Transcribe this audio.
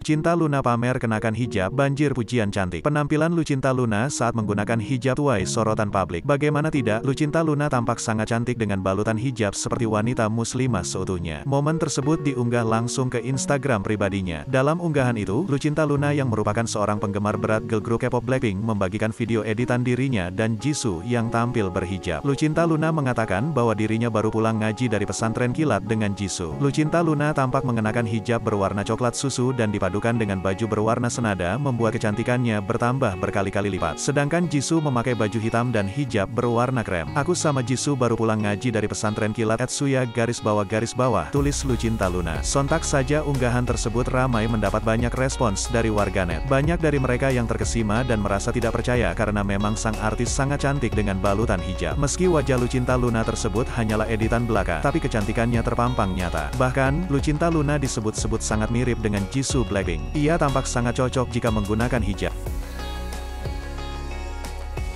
Lucinta Luna pamer kenakan hijab, banjir pujian cantik. Penampilan Lucinta Luna saat menggunakan hijab tuai sorotan publik. Bagaimana tidak, Lucinta Luna tampak sangat cantik dengan balutan hijab seperti wanita muslimah seutuhnya. Momen tersebut diunggah langsung ke Instagram pribadinya. Dalam unggahan itu, Lucinta Luna yang merupakan seorang penggemar berat girl group K-pop Blackpink membagikan video editan dirinya dan Jisoo yang tampil berhijab. Lucinta Luna mengatakan bahwa dirinya baru pulang ngaji dari pesantren kilat dengan Jisoo. Lucinta Luna tampak mengenakan hijab berwarna coklat susu dan dipadukan dengan baju berwarna senada membuat kecantikannya bertambah berkali-kali lipat. Sedangkan Jisoo memakai baju hitam dan hijab berwarna krem. Aku sama Jisoo baru pulang ngaji dari pesantren kilat @suya_garis bawah, tulis Lucinta Luna. Sontak saja unggahan tersebut ramai mendapat banyak respons dari warganet. Banyak dari mereka yang terkesima dan merasa tidak percaya karena memang sang artis sangat cantik dengan balutan hijab. Meski wajah Lucinta Luna tersebut hanyalah editan belaka, tapi kecantikannya terpampang nyata. Bahkan, Lucinta Luna disebut-sebut sangat mirip dengan Jisoo Blackpink. Ia tampak sangat cocok jika menggunakan hijab.